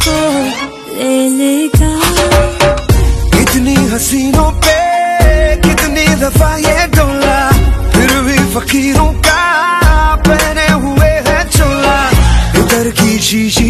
को ले लेगा। कितनी हसीनों पे कितनी दफा ये डोला, फिर भी फकीरों का पहने हुए है चोला। इधर की शीशी